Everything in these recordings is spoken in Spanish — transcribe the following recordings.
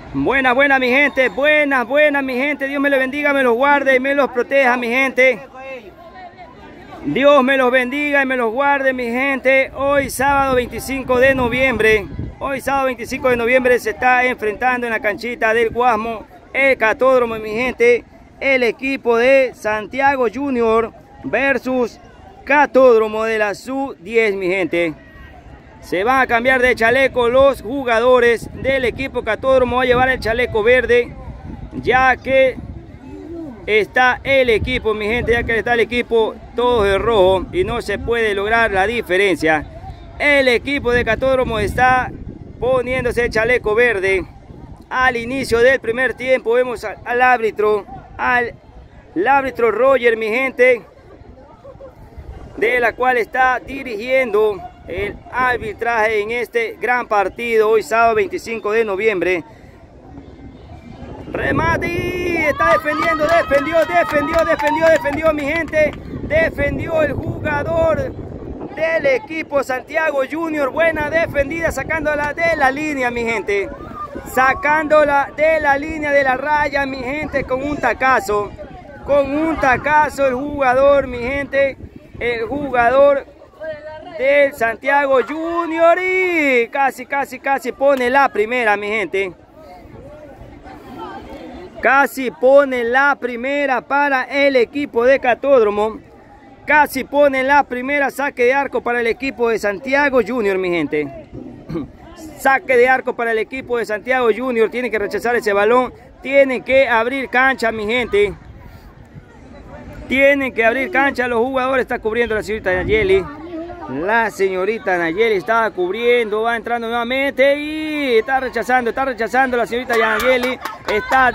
Buenas, buenas mi gente, buenas, buenas mi gente. Dios me los bendiga, me los guarde y me los proteja mi gente. Dios me los bendiga y me los guarde mi gente. Hoy sábado 25 de noviembre. Hoy sábado 25 de noviembre se está enfrentando en la canchita del Guasmo el Catódromo mi gente. El equipo de Santiago Junior versus Catódromo de la Sub-10 mi gente. Se van a cambiar de chaleco los jugadores del equipo Catódromo. Va a llevar el chaleco verde, ya que está el equipo, mi gente, ya que está el equipo todo de rojo y no se puede lograr la diferencia. El equipo de Catódromo está poniéndose el chaleco verde. Al inicio del primer tiempo vemos al árbitro Roger, mi gente, de la cual está dirigiendo el arbitraje en este gran partido hoy sábado 25 de noviembre. Remate, está defendiendo, defendió mi gente, defendió el jugador del equipo Santiago Junior. Buena defendida, sacándola de la línea mi gente, sacándola de la línea de la raya mi gente, con un tacazo el jugador mi gente, el jugador del Santiago Junior, y casi pone la primera mi gente. Casi pone la primera para el equipo de Catódromo. Casi pone la primera, saque de arco para el equipo de Santiago Junior mi gente. Saque de arco para el equipo de Santiago Junior. Tienen que rechazar ese balón. Tienen que abrir cancha mi gente. Tienen que abrir cancha los jugadores. Está cubriendo la señorita Nayeli. La señorita Nayeli estaba cubriendo, va entrando nuevamente y está rechazando la señorita Nayeli. Está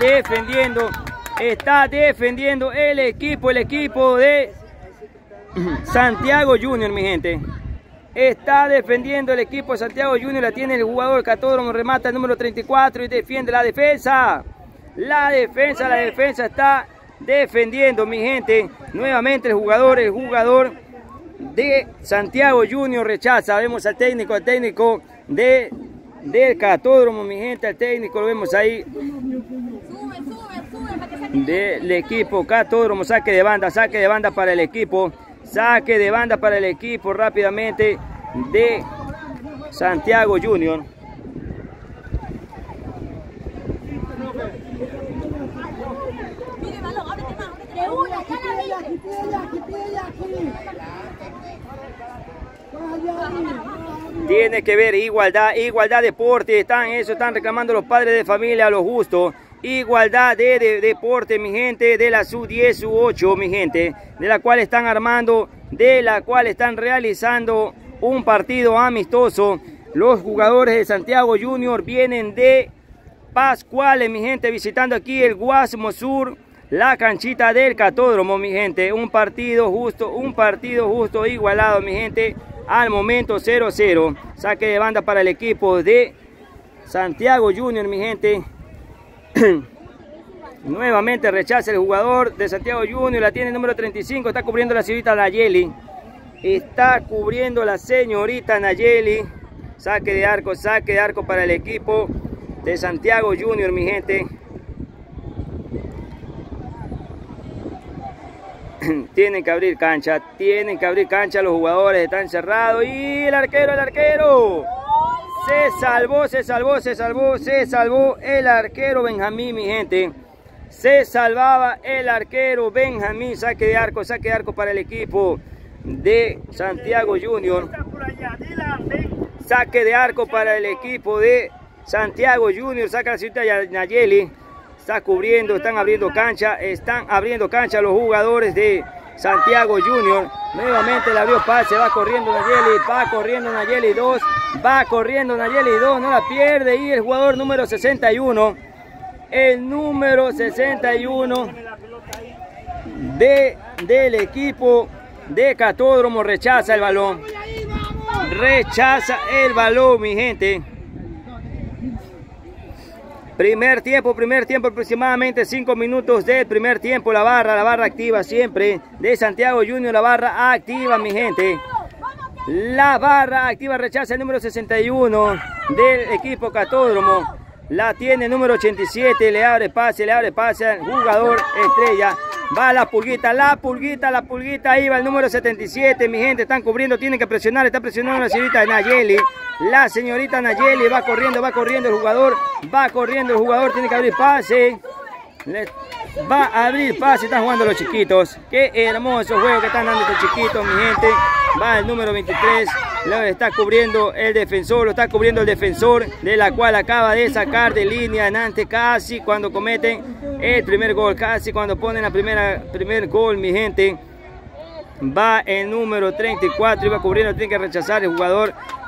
defendiendo el equipo de Santiago Junior mi gente. Está defendiendo el equipo de Santiago Junior, la tiene el jugador Catódromo, remata el número 34 y defiende la defensa. La defensa está defendiendo mi gente. Nuevamente el jugador de Santiago Junior rechaza. Vemos al técnico del Catódromo mi gente, al técnico lo vemos ahí del equipo Catódromo. Saque de banda para el equipo, rápidamente de Santiago Junior. Tiene que ver igualdad deporte, están reclamando los padres de familia, lo justo. Igualdad de deporte mi gente, de la sub-10, sub-8 mi gente, de la cual están realizando un partido amistoso. Los jugadores de Santiago Junior vienen de Pascuales mi gente, visitando aquí el Guasmo Sur, la canchita del Catódromo mi gente. Un partido justo, igualado mi gente. Al momento 0-0. Saque de banda para el equipo de Santiago Junior mi gente. Nuevamente rechaza el jugador de Santiago Junior, la tiene el número 35, está cubriendo la señorita Nayeli. Saque de arco para el equipo de Santiago Junior mi gente. Tienen que abrir cancha, los jugadores están cerrados y el arquero se salvó el arquero Benjamín mi gente. Se salvaba el arquero Benjamín. Saque de arco para el equipo de Santiago Junior. Saque de arco para el equipo de Santiago Junior. Saca la señorita Nayeli. Está cubriendo, están abriendo cancha los jugadores de Santiago Junior. Nuevamente le abrió pase, va corriendo Nayeli 2, no la pierde, y el jugador número 61, del equipo de Catódromo rechaza el balón. Mi gente. Primer tiempo, aproximadamente 5 minutos del primer tiempo. La barra activa siempre de Santiago Junior, la barra activa mi gente. La barra activa rechaza el número 61 del equipo Catódromo. La tiene el número 87, le abre pase al jugador estrella. Va la pulguita, ahí va el número 77, mi gente, están cubriendo, tienen que presionar, está presionando la señorita Nayeli. La señorita Nayeli va corriendo el jugador, tiene que abrir pase. Va a abrir pase, están jugando los chiquitos. Qué hermoso juego que están dando estos chiquitos, mi gente. Va el número 23, lo está cubriendo el defensor, de la cual acaba de sacar de línea antes, casi cuando cometen el primer gol, casi cuando ponen la primer gol, mi gente. Va el número 34, iba cubriendo, tiene que rechazar el jugador,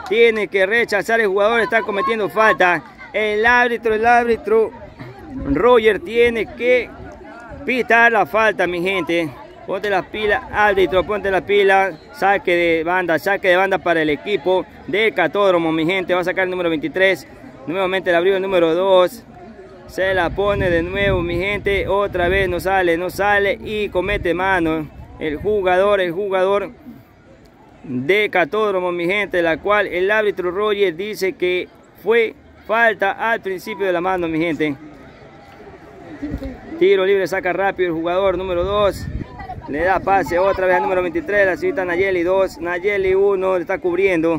está cometiendo falta. El árbitro Roger tiene que pitar la falta, mi gente. Ponte las pilas, árbitro, ponte las pilas. Saque de banda para el equipo de Catódromo, mi gente. Va a sacar el número 23. Nuevamente le abrió el número 2. Se la pone de nuevo, mi gente. Otra vez no sale y comete mano. El jugador de Catódromo, mi gente. La cual el árbitro Roger dice que fue falta al principio de la mano, mi gente. Tiro libre, saca rápido el jugador número 2. Le da pase otra vez al número 23, la señorita Nayeli 2, Nayeli 1, le está cubriendo.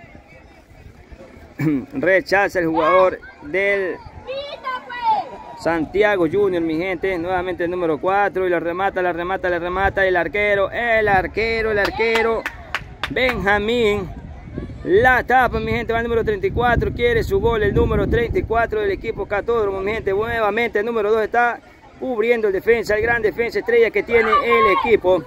Rechaza el jugador del Santiago Junior, mi gente. Nuevamente el número 4 y lo remata. El arquero. Benjamín. La tapa, mi gente, va el número 34, quiere su gol, el número 34 del equipo Catódromo, mi gente. Nuevamente el número 2 está cubriendo el defensa, el gran defensa estrella que tiene el equipo.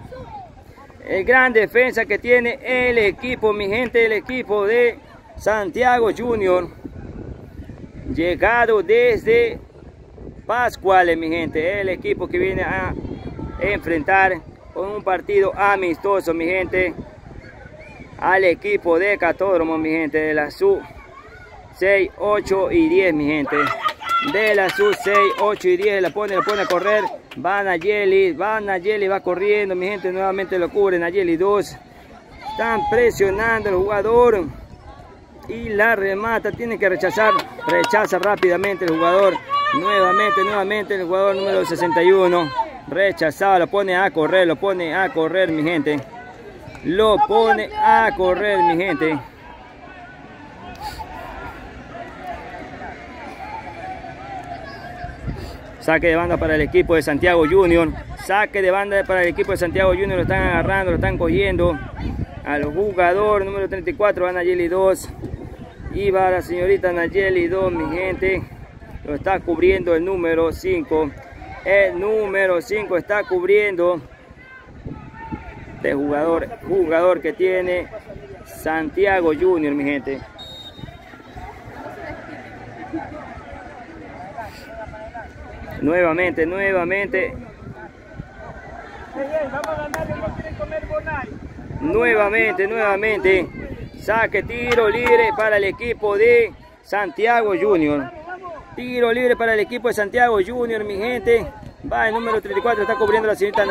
Mi gente, el equipo de Santiago Junior. Llegado desde Pascuales, mi gente. El equipo que viene a enfrentar con un partido amistoso, mi gente, al equipo de Catódromo, mi gente, de la sub 6, 8 y 10, mi gente. De la sub 6, 8 y 10, la pone a correr. Va Nayeli, va corriendo, mi gente. Nuevamente lo cubre Nayeli 2. Están presionando al jugador y la remata. Tiene que rechazar. Rechaza rápidamente el jugador. Nuevamente el jugador número 61. Rechazado, lo pone a correr, mi gente. Lo pone a correr, mi gente. Saque de banda para el equipo de Santiago Junior. Lo están agarrando, lo están cogiendo al jugador número 34, va Nayeli 2. Y va la señorita Nayeli 2, mi gente. Lo está cubriendo el número 5. El número 5 está cubriendo de jugador que tiene Santiago Junior, mi gente. Nuevamente. Saque, tiro libre para el equipo de Santiago Junior. Tiro libre para el equipo de Santiago Junior, mi gente. Va el número 34, está cubriendo la señorita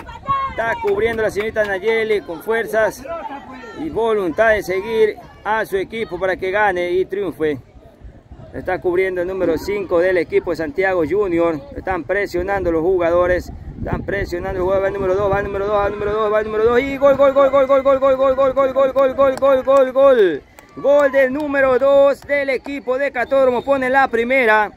Nayeli. Con fuerzas y voluntad de seguir a su equipo para que gane y triunfe. Está cubriendo el número 5 del equipo de Santiago Junior. Están presionando los jugadores. Va el número 2, va el número 2 y gol. Gol del número 2 del equipo de Catódromo. Pone la primera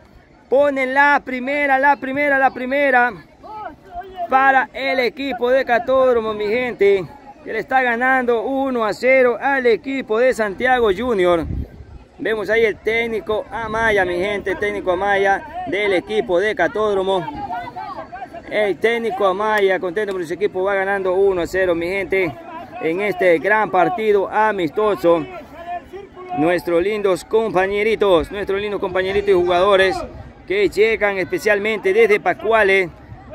para el equipo de Catódromo, mi gente, que le está ganando 1-0 al equipo de Santiago Junior. Vemos ahí el técnico Amaya, mi gente, el técnico Amaya del equipo de Catódromo. El técnico Amaya, contento por su equipo, va ganando 1-0, mi gente, en este gran partido amistoso. Nuestros lindos compañeritos y jugadores que llegan especialmente desde Pascuales,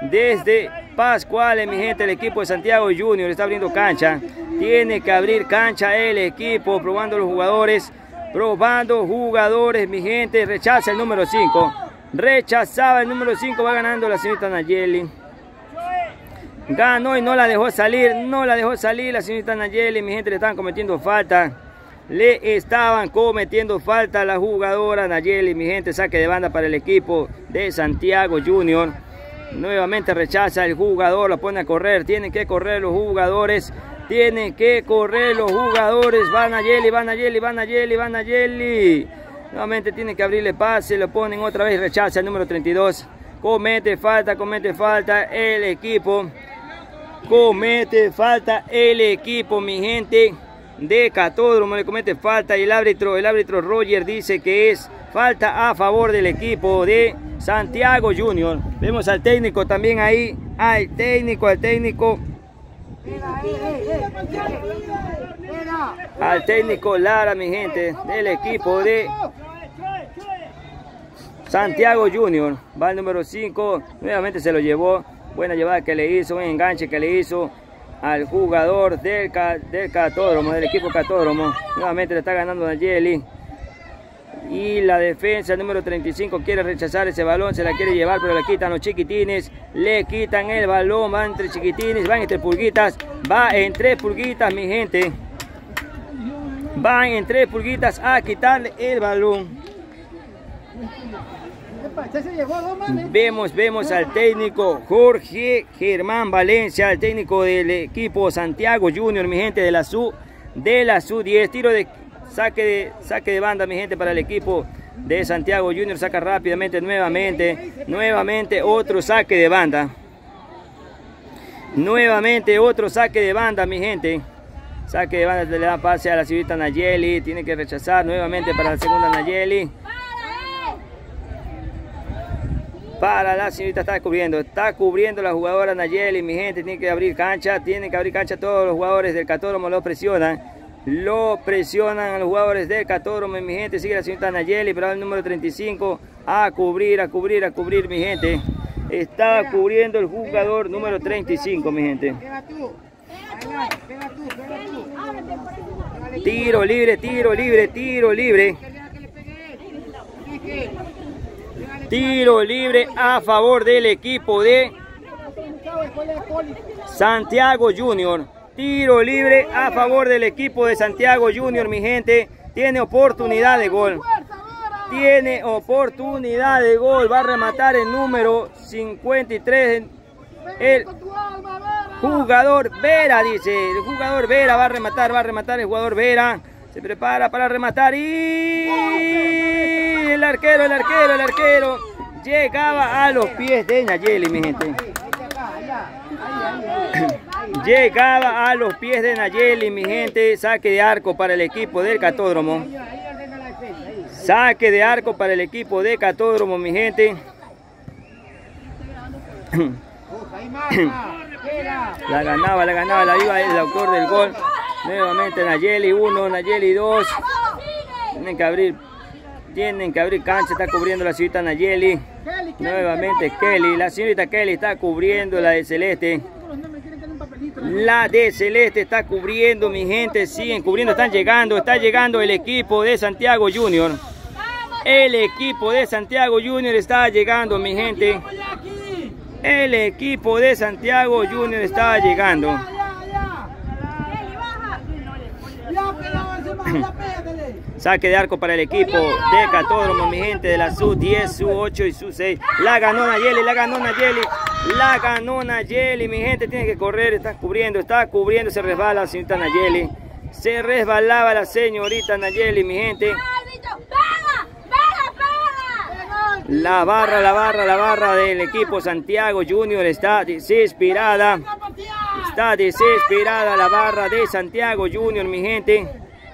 mi gente. El equipo de Santiago Junior está abriendo cancha. Tiene que abrir cancha el equipo, probando jugadores, mi gente. Rechaza el número 5. Rechazaba el número 5, va ganando la señorita Nayeli. Ganó y no la dejó salir, la señorita Nayeli, mi gente. Le están cometiendo falta Le estaban cometiendo falta a la jugadora Nayeli, mi gente. Saque de banda para el equipo de Santiago Junior. Nuevamente rechaza el jugador, lo pone a correr. Tienen que correr los jugadores. Tienen que correr los jugadores. Va Nayeli, va Nayeli, va Nayeli, va Nayeli. Nuevamente tienen que abrirle pase. Lo ponen otra vez, rechaza el número 32. Comete falta el equipo. Comete falta el equipo, mi gente de Catódromo. Le comete falta y el árbitro Roger dice que es falta a favor del equipo de Santiago Junior. Vemos al técnico también ahí, al técnico Lara, mi gente, del equipo de Santiago Junior. Va el número 5, nuevamente se lo llevó. Buena llevada que le hizo, un enganche que le hizo al jugador del Catódromo, del equipo Catódromo. Nuevamente le está ganando Nayeli. Y la defensa, el número 35, quiere rechazar ese balón, se la quiere llevar, pero le quitan los chiquitines. Le quitan el balón, van entre chiquitines, van entre pulguitas. Va entre pulguitas, mi gente. Van entre pulguitas a quitarle el balón. Vemos al técnico Jorge Germán Valencia, el técnico del equipo Santiago Junior, mi gente, de la SU-10. Tiro de saque de banda, mi gente, para el equipo de Santiago Junior. Saca rápidamente nuevamente otro saque de banda. Nuevamente otro saque de banda, mi gente. Saque de banda, le da pase a la señorita Nayeli. Tiene que rechazar nuevamente para la segunda Nayeli. Para la señorita, está cubriendo la jugadora Nayeli, mi gente. Tiene que abrir cancha, todos los jugadores del Catódromo lo presionan a los jugadores del Catódromo, mi gente. Sigue la señorita Nayeli, pero el número 35 a cubrir, mi gente. Está cubriendo el jugador número 35, mi gente. Tiro libre. Tiro libre a favor del equipo de Santiago Junior. Tiro libre a favor del equipo de Santiago Junior, mi gente. Tiene oportunidad de gol. Va a rematar el número 53. El jugador Vera, dice. El jugador Vera va a rematar el jugador Vera. Se prepara para rematar y el arquero llegaba a los pies de Nayeli, mi gente. Llegaba a los pies de Nayeli, mi gente. Saque de arco para el equipo del Catódromo. Saque de arco para el equipo de Catódromo, mi gente. La ganaba, la iba el autor del gol. Nuevamente Nayeli 1, Nayeli 2. Tienen que abrir cancha, está cubriendo la señorita Nayeli. Nuevamente Kelly, la señorita Kelly está cubriendo la de Celeste. La de Celeste está cubriendo, mi gente. Siguen cubriendo, está llegando el equipo de Santiago Junior. El equipo de Santiago Junior está llegando, mi gente. El equipo de Santiago Junior está llegando. Saque de arco para el equipo de Catódromo, mi gente, de la SU-10, SU-8 y SU-6. La ganó Nayeli, mi gente. Tiene que correr, está cubriendo, se resbala la señorita Nayeli. Se resbalaba la señorita Nayeli, mi gente. La barra del equipo Santiago Junior está desesperada. La barra de Santiago Junior, mi gente.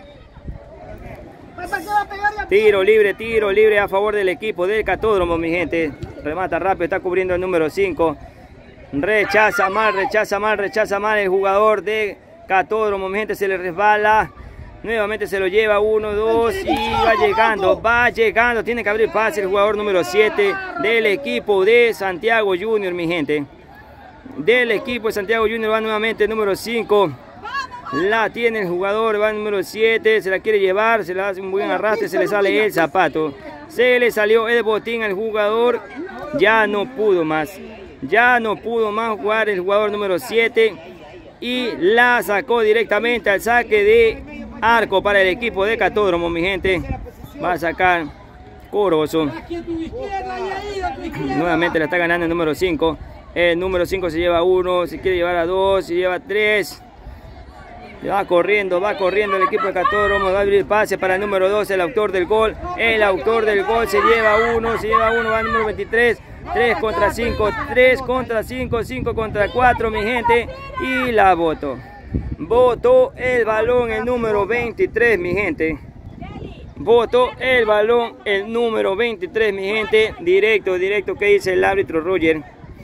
Tiro libre a favor del equipo del Catódromo, mi gente. Remata rápido, está cubriendo el número 5. Rechaza mal el jugador de Catódromo, mi gente. Se le resbala. Nuevamente se lo lleva 1, 2 y va llegando. Tiene que abrir pase el jugador número 7 del equipo de Santiago Junior, mi gente. Del equipo de Santiago Junior va nuevamente el número 5. La tiene el jugador, va el número 7. Se la quiere llevar, se le hace un buen arrastre, se le sale el zapato. Se le salió el botín al jugador. Ya no pudo más jugar el jugador número 7. Y la sacó directamente al saque de Arco para el equipo de Catódromo, mi gente. Va a sacar Corozo. Nuevamente la está ganando el número 5. El número 5 se lleva 1, si quiere llevar a 2, se lleva 3. Va corriendo el equipo de Catódromo. Va a abrir pase para el número 2, el autor del gol. El autor del gol se lleva 1, va al número 23. 3 contra 5, 3 contra 5, 5 contra 4, mi gente. Y la votó. Votó el balón el número 23, mi gente. Votó el balón el número 23, mi gente. Directo. ¿Qué dice el árbitro Roger?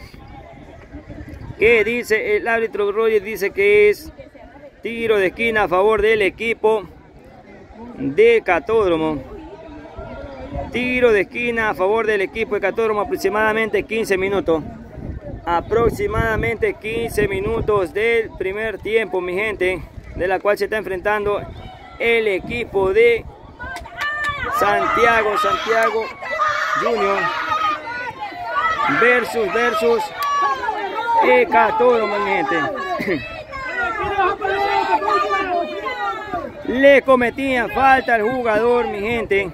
¿Qué dice el árbitro Roger? Dice que es tiro de esquina a favor del equipo de Catódromo. Tiro de esquina a favor del equipo de Catódromo, aproximadamente 15 minutos. Aproximadamente 15 minutos del primer tiempo, mi gente, de la cual se está enfrentando el equipo de Santiago Junior versus Catódromo, mi gente. Le cometían falta al jugador, mi gente.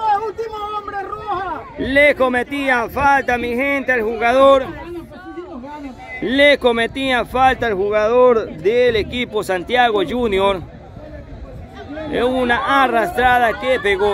Le cometían falta, mi gente, al jugador. Le cometían falta al jugador del equipo Santiago Junior. De una arrastrada que pegó.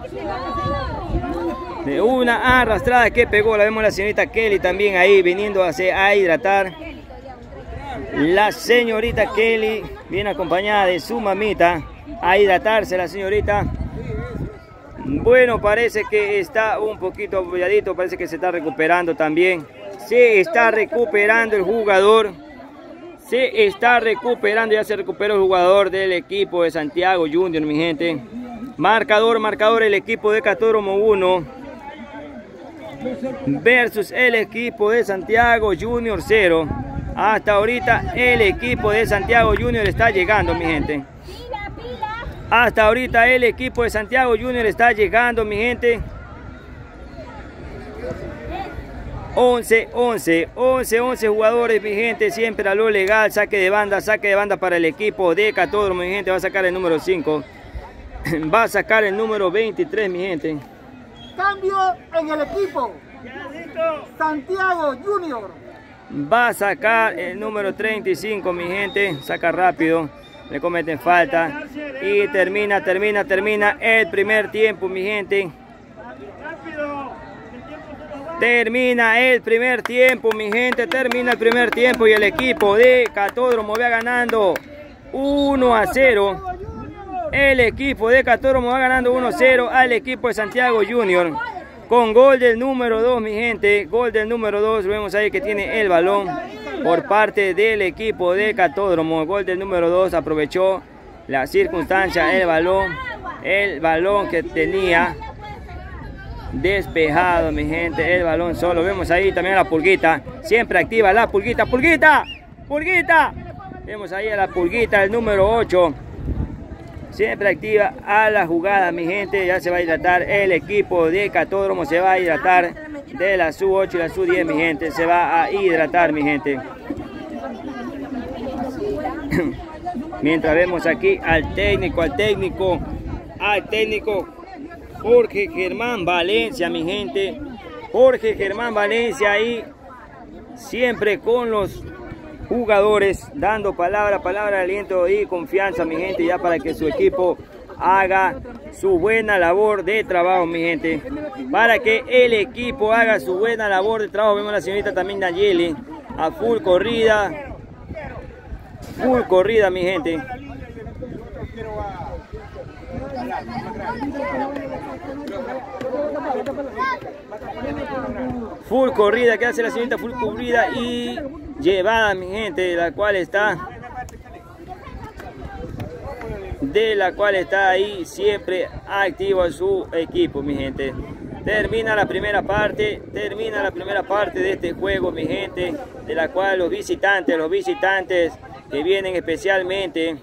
La vemos la señorita Kelly también ahí viniendo a hidratar. La señorita Kelly viene acompañada de su mamita a hidratarse, la señorita. Bueno, parece que está un poquito apoyadito, parece que se está recuperando también. Se está recuperando el jugador. Ya se recuperó el jugador del equipo de Santiago Junior, mi gente. Marcador, el equipo de Catódromo 1 versus el equipo de Santiago Junior 0. Hasta ahorita el equipo de Santiago Junior está llegando, mi gente. Hasta ahorita el equipo de Santiago Junior está llegando, mi gente. 11 jugadores, mi gente, siempre a lo legal. Saque de banda para el equipo de Catódromo, mi gente. Va a sacar el número 5. Va a sacar el número 23, mi gente. Cambio en el equipo. Santiago Junior. Va a sacar el número 35, mi gente. Saca rápido. Le cometen falta. Y termina el primer tiempo, mi gente. Termina el primer tiempo, mi gente. Termina el primer tiempo y el equipo de Catódromo va ganando 1-0. El equipo de Catódromo va ganando 1-0 al equipo de Santiago Junior. Con gol del número 2, mi gente. Gol del número 2. Vemos ahí que tiene el balón por parte del equipo de Catódromo. Gol del número 2. Aprovechó la circunstancia, el balón que tenía despejado, mi gente. El balón solo. Vemos ahí también a la pulguita. Siempre activa la pulguita. ¡Pulguita! Vemos ahí a la pulguita, el número 8. Siempre activa a la jugada, mi gente. Ya se va a hidratar el equipo de Catódromo. Se va a hidratar de la sub-8 y la sub-10, mi gente. Se va a hidratar, mi gente. Mientras vemos aquí al técnico Jorge Germán Valencia, mi gente. Jorge Germán Valencia ahí siempre con los jugadores, dando palabra de aliento y confianza, mi gente, ya para que su equipo haga su buena labor de trabajo, mi gente. Para que el equipo haga su buena labor de trabajo. Vemos a la señorita también Nayeli a full corrida, mi gente. Full corrida, que hace la señorita, full corrida y llevada, mi gente, de la cual está ahí siempre activo su equipo, mi gente. Termina la primera parte de este juego, mi gente, de la cual los visitantes que vienen especialmente,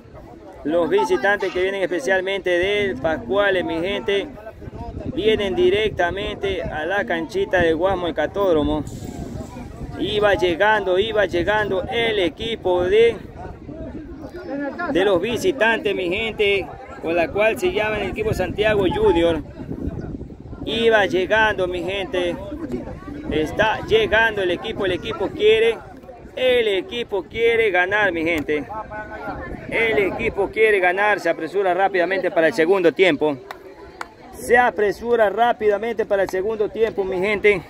del Pascuales, mi gente, vienen directamente a la canchita de Guasmo y Catódromo. Iba llegando el equipo de los visitantes, mi gente, con la cual se llama el equipo Santiago Junior. Iba llegando, mi gente. Está llegando el equipo quiere ganar, mi gente. El equipo quiere ganar, se apresura rápidamente para el segundo tiempo. Se apresura rápidamente para el segundo tiempo, mi gente.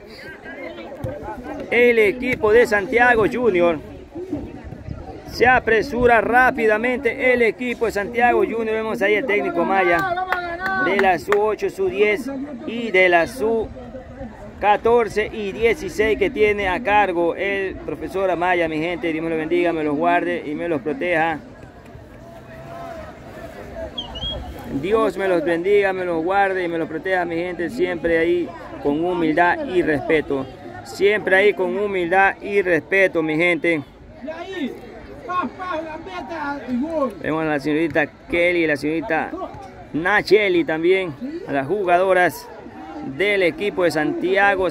El equipo de Santiago Junior. Se apresura rápidamente el equipo de Santiago Junior. Vemos ahí el técnico Maya de la SU8, SU10 y de la SU14 y 16 que tiene a cargo el profesor Amaya, mi gente. Dios me los bendiga, me los guarde y me los proteja. Dios me los bendiga, me los guarde y me los proteja, mi gente. Siempre ahí con humildad y respeto. Siempre ahí con humildad y respeto, mi gente. Vemos a la señorita Kelly y la señorita Nacheli también, a las jugadoras del equipo de Santiago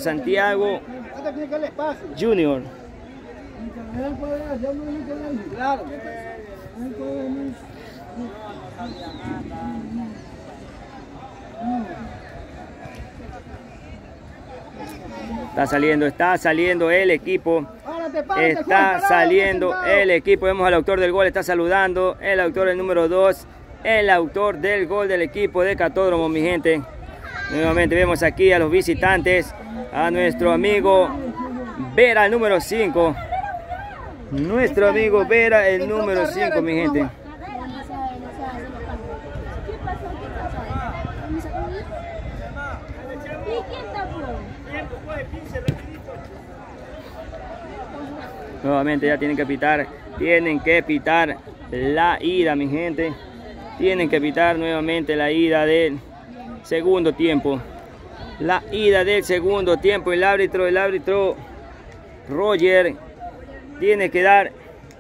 Junior. Está saliendo el equipo. Está saliendo el equipo. Vemos al autor del gol, está saludando. El autor del número 2. El autor del gol del equipo de Catódromo, mi gente. Nuevamente vemos aquí a los visitantes. A nuestro amigo Vera, el número 5. Nuestro amigo Vera, el número 5, mi gente. Nuevamente ya tienen que pitar la ida, mi gente. Tienen que pitar nuevamente la ida del segundo tiempo. La ida del segundo tiempo. El árbitro Roger tiene que dar.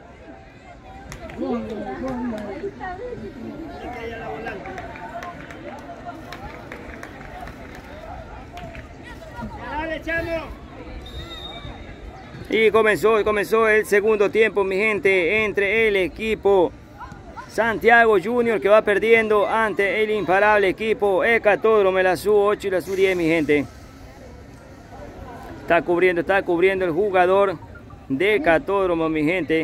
Y comenzó el segundo tiempo, mi gente, entre el equipo Santiago Junior, que va perdiendo ante el imparable equipo Catódromo, la SU8 y la SU10, mi gente. Está cubriendo el jugador de Catódromo, mi gente.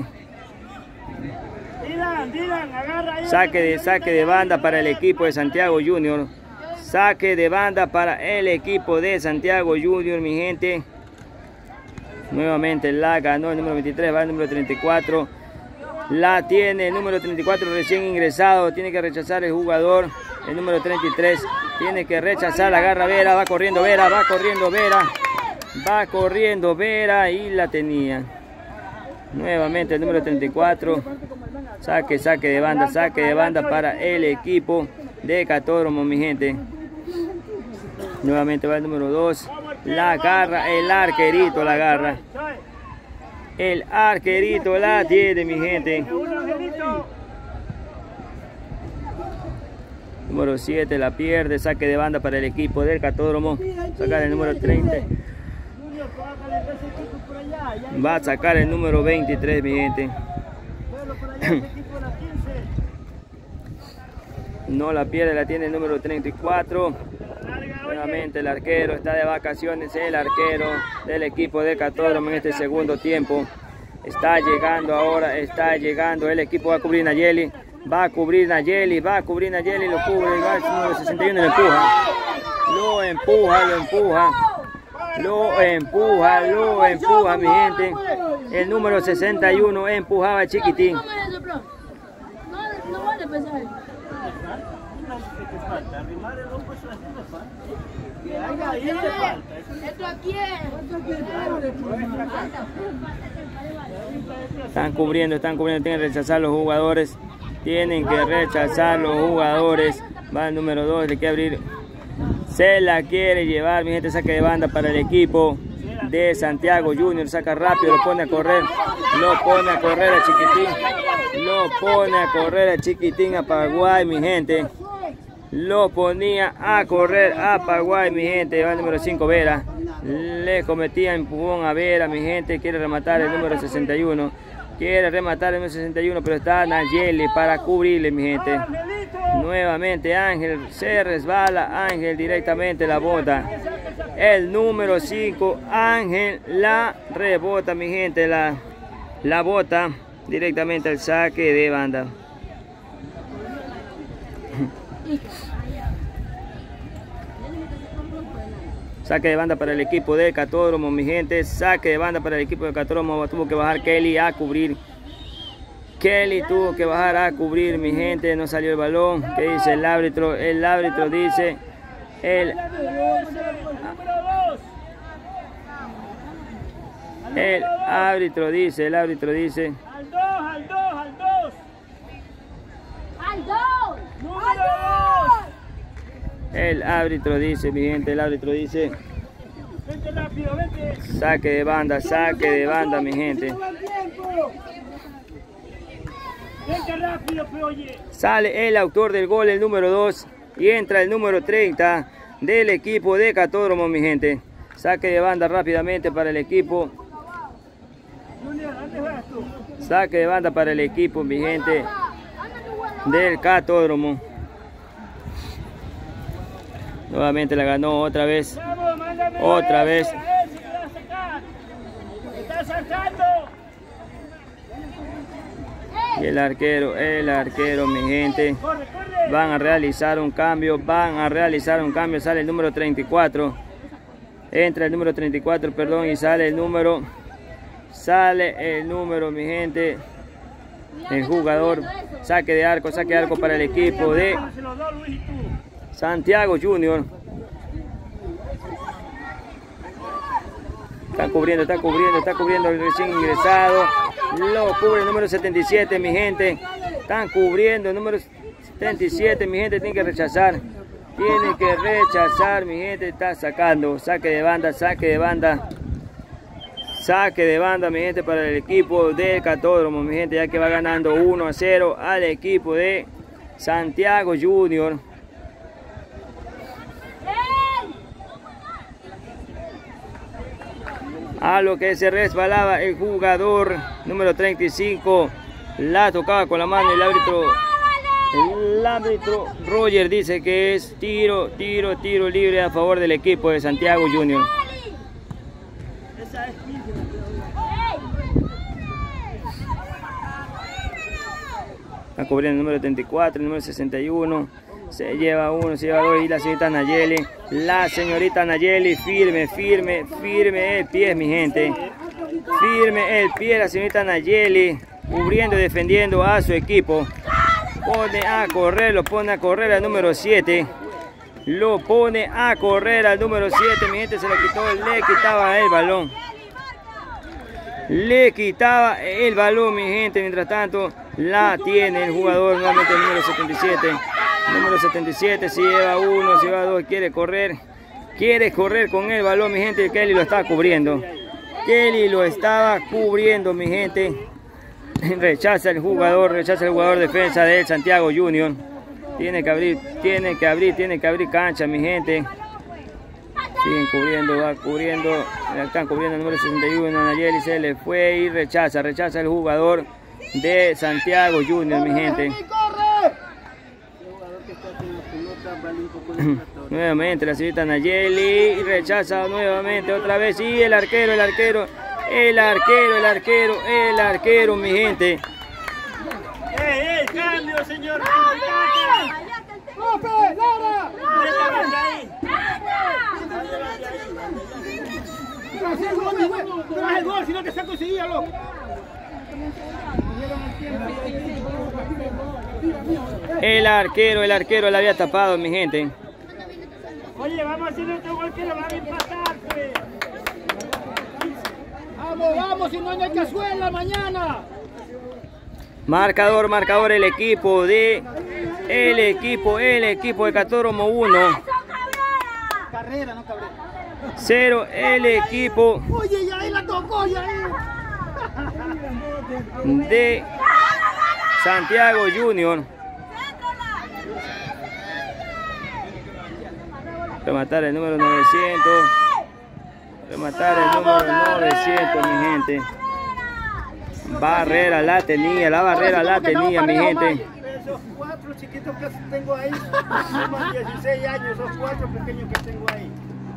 Saque de banda para el equipo de Santiago Junior. Saque de banda para el equipo de Santiago Junior, mi gente. Nuevamente la ganó el número 23, va el número 34. La tiene el número 34 recién ingresado. Tiene que rechazar el jugador. El número 33 tiene que rechazar. Agarra Vera, va corriendo Vera, va corriendo Vera y la tenía. Nuevamente el número 34. Saque de banda para el equipo de Catódromo, mi gente. Nuevamente va el número 2. La agarra, el arquerito la agarra. El arquerito la tiene, mi gente. Número 7 la pierde. Saque de banda para el equipo del Catódromo. Sacar el número 30. Va a sacar el número 23, mi gente. No la pierde, la tiene el número 34. Nuevamente el arquero está de vacaciones, el arquero del equipo de Catódromo en este segundo tiempo. Está llegando ahora, el equipo va a cubrir Nayeli. Va a cubrir Nayeli, lo cubre, va el número 61 lo empuja, mi gente. El número 61 empujaba a Chiquitín. Están cubriendo, tienen que rechazar los jugadores. Va el número 2, le quiere abrir. Se la quiere llevar, mi gente. Saque de banda para el equipo de Santiago Junior. Saca rápido, lo pone a correr a Chiquitín. Lo pone a correr a Chiquitín a Paraguay, mi gente. Lo ponía a correr a Paraguay, mi gente. Va el número 5, Vera. Le cometía empujón a Vera, mi gente. Quiere rematar el número 61. Pero está Nayeli para cubrirle, mi gente. Nuevamente Ángel se resbala, Ángel directamente la bota. El número 5, Ángel la rebota, mi gente, la bota directamente al saque de banda. Saque de banda para el equipo de Catódromo, mi gente. Saque de banda para el equipo de Catódromo. Tuvo que bajar Kelly a cubrir. Kelly tuvo que bajar a cubrir, mi gente. No salió el balón. ¿Qué dice el árbitro? El árbitro dice... El árbitro dice... Al 2. El árbitro dice, mi gente, el árbitro dice... Vente rápido, vente. Saque de banda, mi gente. Vente rápido, oye. Sale el autor del gol, el número 2, y entra el número 30 del equipo de Catódromo, mi gente. Saque de banda rápidamente para el equipo. Saque de banda para el equipo, mi gente, del Catódromo. Nuevamente la ganó otra vez. Otra vez. Y el arquero, mi gente. Van a realizar un cambio. Sale el número 34. Entra el número 34, perdón, y sale el número. Mi gente. El jugador. Saque de arco para el equipo de Santiago Junior. Está cubriendo el recién ingresado. Lo cubre el número 77, mi gente. Están cubriendo el número 77, mi gente. Tiene que rechazar, mi gente. Está sacando. Saque de banda. Saque de banda, mi gente, para el equipo del Catódromo, mi gente, ya que va ganando 1-0 al equipo de Santiago Junior. A lo que se resbalaba el jugador número 35, la tocaba con la mano. El árbitro Roger dice que es tiro libre a favor del equipo de Santiago Junior. Está cubriendo el número 34, el número 61. Se lleva uno, se lleva dos, y la señorita Nayeli. La señorita Nayeli, firme el pie, mi gente. Firme el pie la señorita Nayeli, cubriendo y defendiendo a su equipo. Pone a correr, lo pone a correr al número 7. Lo pone a correr al número 7, mi gente. Se lo quitó, le quitaba el balón. Le quitaba el balón, mi gente. Mientras tanto, la tiene el jugador nuevamente, el número 77. Número 77, se lleva uno, se lleva dos, quiere correr con el balón, mi gente. Kelly lo está cubriendo. Kelly lo estaba cubriendo, mi gente. Rechaza el jugador defensa del Santiago Junior. Tiene que abrir cancha, mi gente. Siguen cubriendo, va cubriendo. Están cubriendo el número 61. Nayeli se le fue y rechaza el jugador de Santiago Junior, mi gente. Nuevamente la señorita Nayeli rechaza nuevamente otra vez, y el arquero, mi gente. Cambio, señor. Tras el gol, si no te saco enseguida, loco. El arquero la había tapado, mi gente. Oye, vamos a hacer otro gol que lo van a empatar, pues. Vamos, si no hay cazuela mañana. Marcador, el equipo de Catódromo 1. Carrera, no Cabrera. 0 el equipo. Oye, ya ahí la tocó, ya ahí. De Santiago Junior. Rematar el número 900. Rematar el número 900, mi gente. Barrera la tenía, mi gente. chiquitos que tengo ahí. Tengo 16 años, esos 4 pequeños que tengo ahí.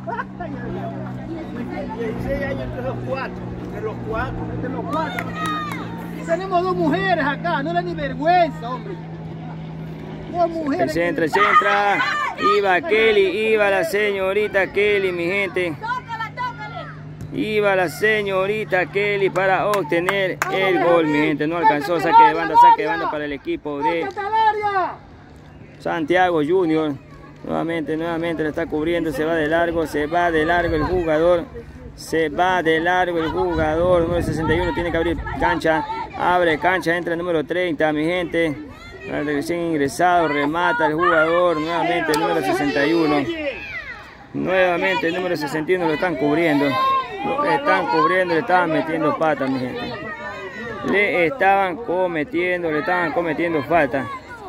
16 años entre los 4. Entre los 4. Entre los 4. Y tenemos 2 mujeres acá, no da ni vergüenza, hombre. 2 mujeres. El centra. Iba Kelly, iba la señorita Kelly, mi gente. Iba la señorita Kelly para obtener el gol, mi gente. No alcanzó, saque de banda para el equipo de Santiago Junior. Nuevamente le está cubriendo, se va de largo el jugador. Se va de largo el jugador. Número 61 tiene que abrir cancha. Abre cancha, entra el número 30, mi gente. Recién ingresado, remata el jugador. Nuevamente el número 61. Nuevamente el número 61 lo están cubriendo. Lo están cubriendo, le estaban metiendo pata, mi gente. Le estaban cometiendo falta.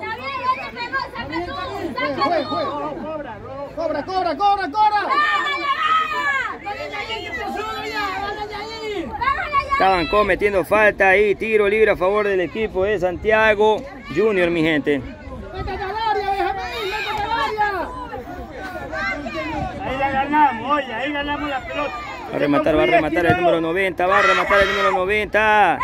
Cobra. Estaban cometiendo falta y tiro libre a favor del equipo de Santiago Junior, mi gente. Ahí la ganamos, oye, ahí ganamos la pelota. Va a rematar el número 90, va a rematar el número 90.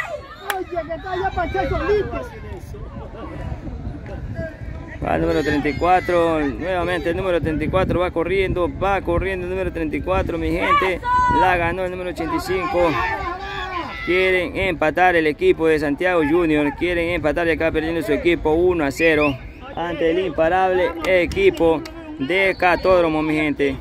Va el número 34, nuevamente el número 34 va corriendo el número 34, mi gente. La ganó el número 85. Quieren empatar el equipo de Santiago Junior, quieren empatar y acá perdiendo su equipo 1-0 ante el imparable equipo de Catódromo, mi gente.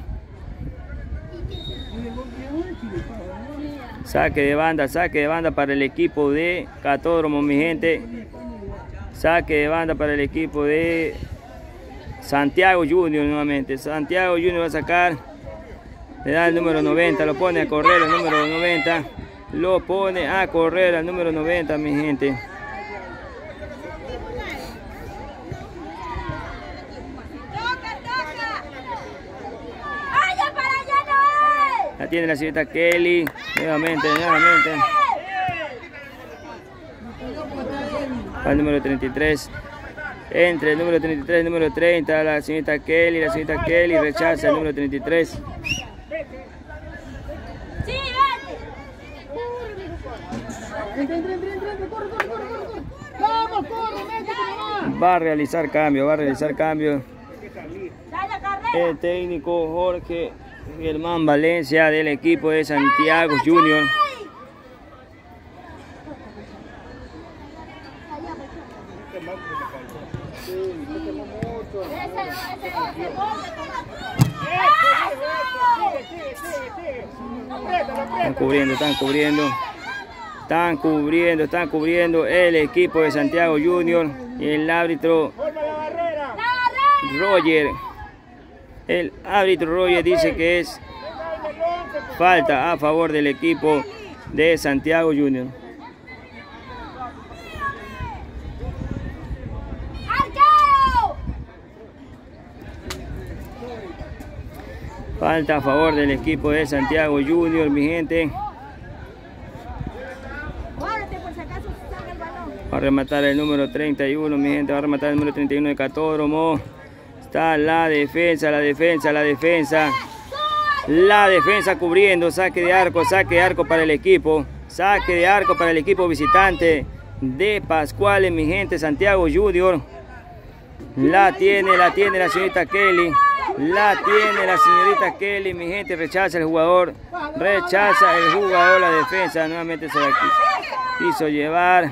Saque de banda para el equipo de Catódromo, mi gente. Saque de banda para el equipo de Santiago Junior nuevamente. Santiago Junior va a sacar. Le da el número 90, lo pone a correr el número 90. Lo pone a correr al número 90, mi gente. La tiene la señorita Kelly. Nuevamente. Al número 33. Entre el número 33 y el número 30. La señorita Kelly rechaza el número 33. Va a realizar cambio. El técnico Jorge Germán Valencia del equipo de Santiago Junior. Están cubriendo el equipo de Santiago Junior y el árbitro Roger. El árbitro Roger dice que es falta a favor del equipo de Santiago Junior. Falta a favor del equipo de Santiago Junior, mi gente. Va a rematar el número 31, mi gente. Va a rematar el número 31 de Catódromo. Está la defensa cubriendo. Saque de arco para el equipo. Saque de arco para el equipo visitante de Pascuales, mi gente. Santiago Junior. La tiene la señorita Kelly. Mi gente. Rechaza el jugador la defensa. Nuevamente se la quiso llevar.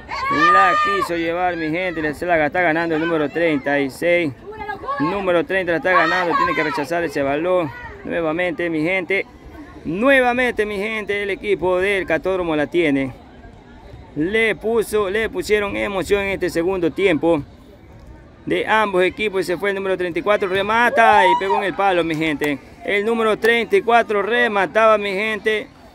Mi gente. Se la está ganando el número 36. Número 30 la está ganando. Tiene que rechazar ese balón. Nuevamente, mi gente. El equipo del Catódromo la tiene. Le pusieron emoción en este segundo tiempo de ambos equipos y se fue el número 34, remata y pegó en el palo, mi gente. El número 34 remataba, mi gente,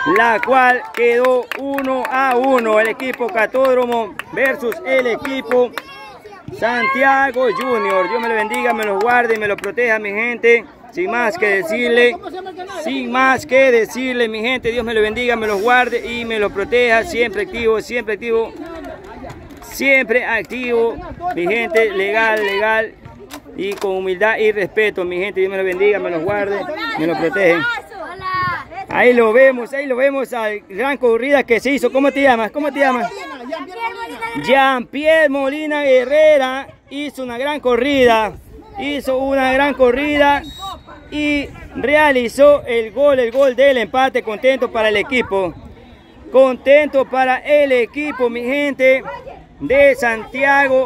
la cual quedó 1-1. El equipo Catódromo versus el equipo Santiago Junior. Dios me lo bendiga, me lo guarde y me lo proteja, mi gente. Sin más que decirle, mi gente, Dios me lo bendiga, me lo guarde y me lo proteja. Siempre activo, siempre activo, siempre activo, mi gente, legal y con humildad y respeto, mi gente. Dios me lo bendiga, me lo guarde, me lo protege. Ahí lo vemos al gran corrida que se hizo. ¿Cómo te llamas? ¿Cómo te llamas? Jean-Pierre Molina Herrera hizo una gran corrida. Y realizó el gol del empate. Contento para el equipo. Contento para el equipo, mi gente, de Santiago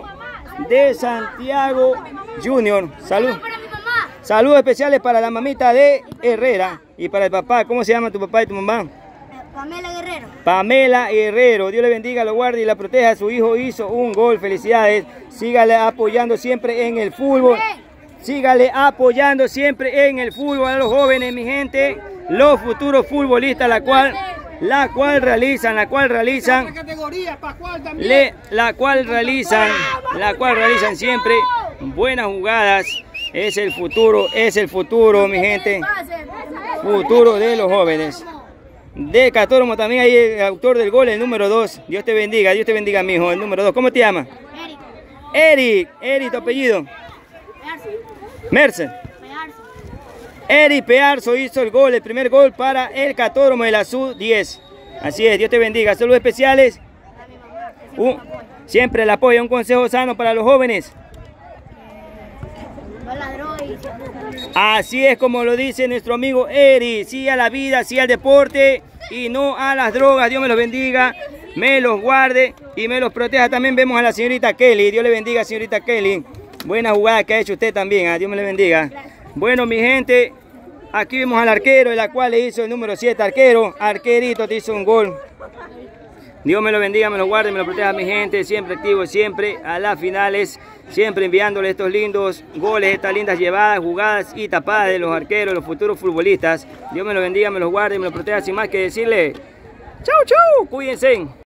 Junior. Saludos especiales para la mamita de Herrera y para el papá. ¿Cómo se llama tu papá y tu mamá? Pamela Guerrero. Pamela Guerrero. Dios le bendiga, lo guarde y la proteja. Su hijo hizo un gol. Felicidades. Sígale apoyando siempre en el fútbol. Sígale apoyando siempre en el fútbol a los jóvenes, mi gente. Los futuros futbolistas, la cual realizan siempre buenas jugadas. Es el futuro, mi gente. Futuro de los jóvenes. De Catódromo también hay el autor del gol, el número 2. Dios te bendiga, mi hijo, el número 2. ¿Cómo te llamas? Eric, tu apellido. Mercer. Eric Pearzo hizo el primer gol para el Catódromo de la Sub-10. Así es, Dios te bendiga. Saludos especiales. Siempre el apoyo, un consejo sano para los jóvenes. Así es como lo dice nuestro amigo Eric. Sí a la vida, sí al deporte y no a las drogas. Dios me los bendiga, me los guarde y me los proteja. También vemos a la señorita Kelly. Dios le bendiga, señorita Kelly. Buena jugada que ha hecho usted también. Dios me le bendiga. Bueno, mi gente, aquí vemos al arquero, el cual le hizo el número 7. Arquerito, te hizo un gol. Dios me lo bendiga, me lo guarde, me lo proteja, mi gente. Siempre activo, siempre a las finales. Siempre enviándole estos lindos goles, estas lindas llevadas, jugadas y tapadas de los arqueros, los futuros futbolistas. Dios me lo bendiga, me los guarde, me lo proteja. Sin más que decirle, chau, cuídense.